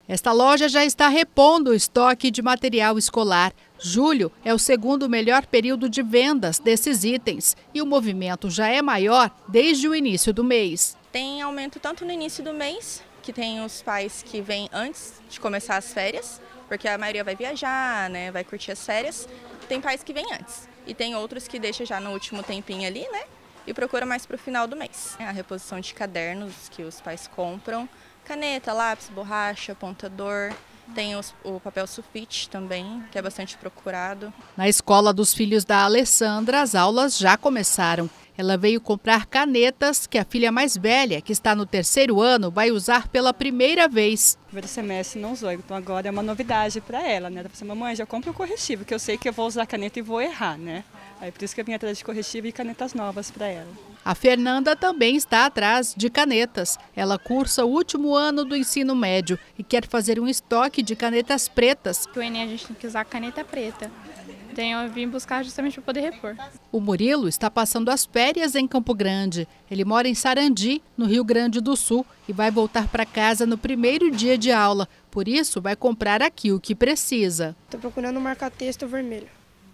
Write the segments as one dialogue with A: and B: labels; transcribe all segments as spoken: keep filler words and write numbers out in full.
A: Esta loja já está repondo o estoque de material escolar. Julho é o segundo melhor período de vendas desses itens e o movimento já é maior desde o início do mês.
B: Tem aumento tanto no início do mês, que tem os pais que vêm antes de começar as férias, porque a maioria vai viajar, né, vai curtir as férias. Tem pais que vêm antes e tem outros que deixam já no último tempinho ali, né, e procura mais para o final do mês. A reposição de cadernos que os pais compram, caneta, lápis, borracha, apontador. Tem os, o papel sulfite também, que é bastante procurado.
A: Na escola dos filhos da Alessandra, as aulas já começaram. Ela veio comprar canetas que a filha mais velha, que está no terceiro ano, vai usar pela primeira vez.
C: No primeiro semestre não usou, então agora é uma novidade para ela, né? Ela falou assim, mamãe, já compra o corretivo, que eu sei que eu vou usar a caneta e vou errar, né? Aí por isso que eu vim atrás de corretivo e canetas novas para ela.
A: A Fernanda também está atrás de canetas. Ela cursa o último ano do ensino médio e quer fazer um estoque de canetas pretas.
D: O Enem a gente tem que usar caneta preta. Então eu vim buscar justamente para poder repor.
A: O Murilo está passando as férias em Campo Grande. Ele mora em Sarandi, no Rio Grande do Sul, e vai voltar para casa no primeiro dia de aula. Por isso, vai comprar aqui o que precisa.
E: Estou procurando um marca-texto vermelho.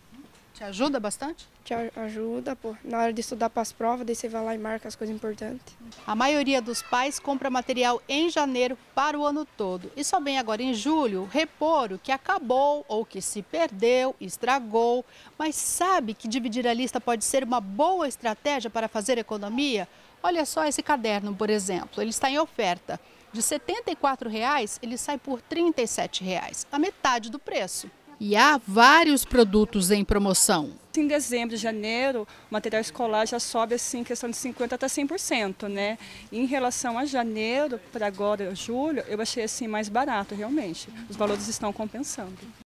A: Te ajuda bastante?
E: Te ajuda, pô. Na hora de estudar para as provas, daí você vai lá e marca as coisas importantes.
A: A maioria dos pais compra material em janeiro para o ano todo. E só vem agora em julho repor o que acabou ou que se perdeu, estragou. Mas sabe que dividir a lista pode ser uma boa estratégia para fazer economia? Olha só esse caderno, por exemplo. Ele está em oferta. De setenta e quatro reais, ele sai por trinta e sete reais, a metade do preço. E há vários produtos em promoção.
C: Em dezembro, janeiro, o material escolar já sobe assim, questão de cinquenta por cento até cem por cento, né? E em relação a janeiro, para agora, julho, eu achei assim mais barato realmente. Os valores estão compensando.